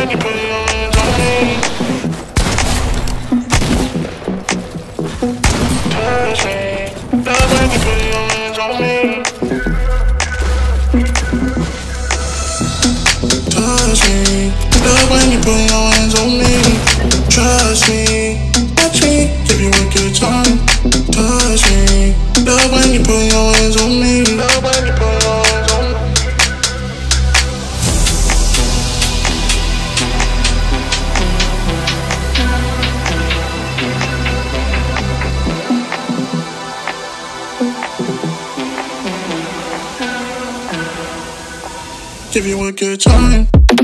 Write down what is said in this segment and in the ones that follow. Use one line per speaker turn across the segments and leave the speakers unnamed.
when you put your hands on me. Touch me. Love when you put your hands on me. Touch me. Love when you put your hands on me. Trust me. Touch me. Give you a good time. Touch me. Love when you put your hands on me. Love when you put your hands on me. Give you a good time.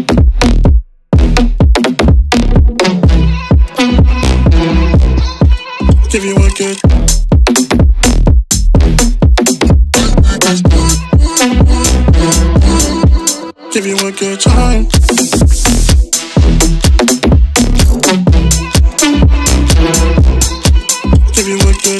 Give you a good. Give you a good time. Give you a good.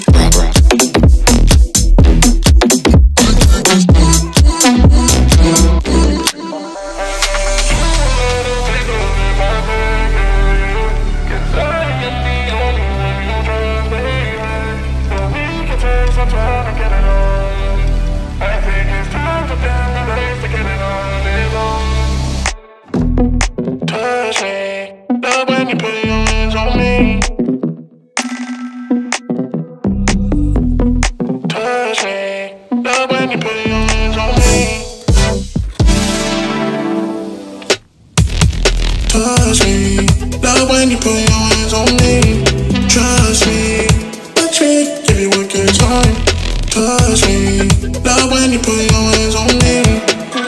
Touch me, love when you put your hands on me. Trust me, touch me, give you a good time. Touch me, love when you put your hands on me.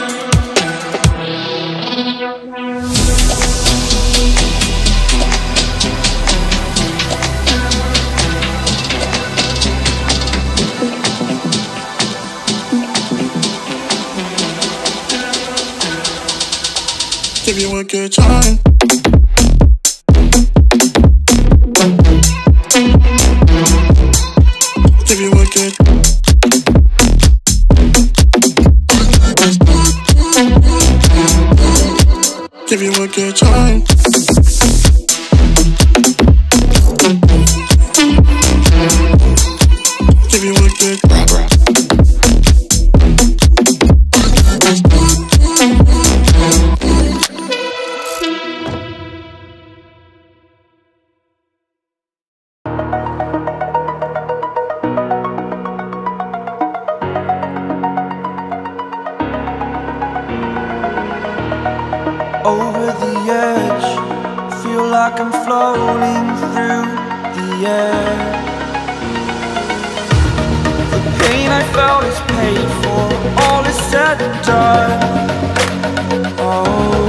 Give you a good time. Give you a good. Give you a good time. Give you a good.
Over the edge, feel like I'm floating through the air. The pain I felt is paid for, all is said and done. Oh,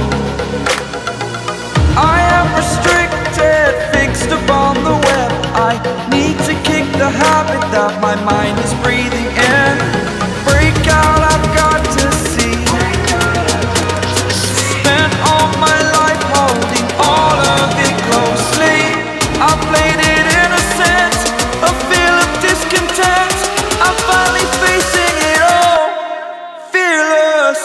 I am restricted, fixed upon the web. I need to kick the habit that my mind is breathing in. Break out, I've got to see. All my life holding all of it closely. I played it innocent, a feel of discontent. I'm finally facing it all, fearless.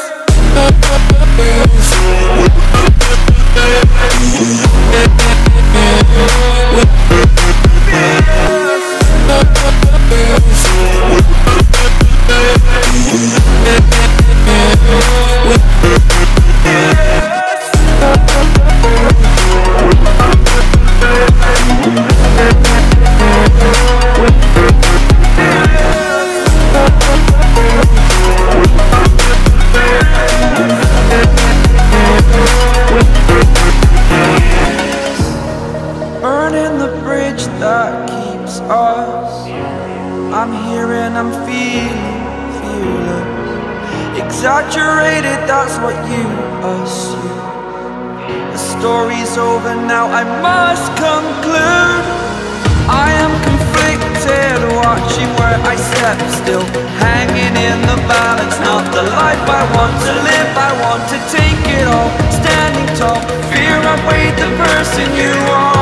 Burning the bridge that keeps us. I'm here and I'm feeling fearless. Exaggerated, that's what you assume. The story's over now, I must conclude. I am conflicted, watching where I step still, hanging in the balance. Not the life I want to live, I want to take it all. Standing tall, fear I weighed the person you are.